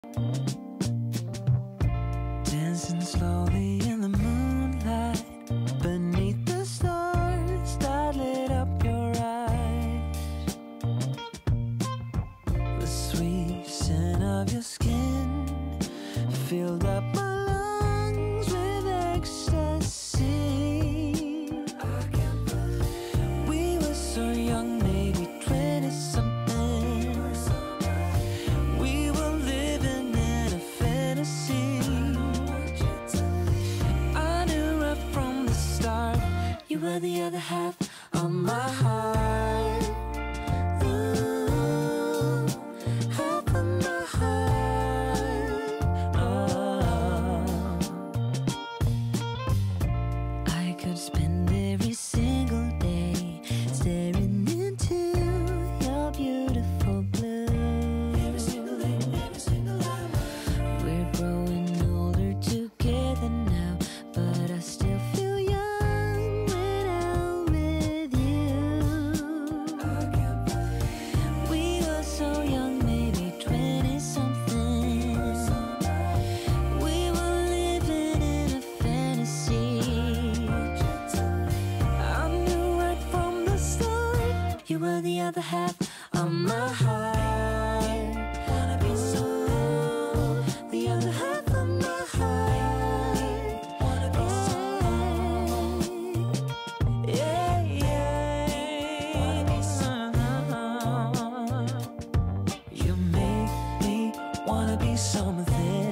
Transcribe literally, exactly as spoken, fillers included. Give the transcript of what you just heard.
Dancing slowly in the moonlight, beneath the stars that lit up your eyes. The sweet scent of your skin filled up my lungs with ecstasy. I can't believe we were so young, maybe twenty something. We were living in a fantasy. I knew right from the start you were the other half of my heart. Ooh, half of my heart. Oh, I could spend every single day staring into your beautiful blue. Every single day, every single hour. We're growing older together now, but I still feel young when I'm with you. I can't believe we were so young, maybe twenty something. We were living in a fantasy. I knew right from the start you were the other half of my heart. Wanna be so the other half of my heart. Wanna be so yeah, yeah. Wanna be so. You make me wanna be something.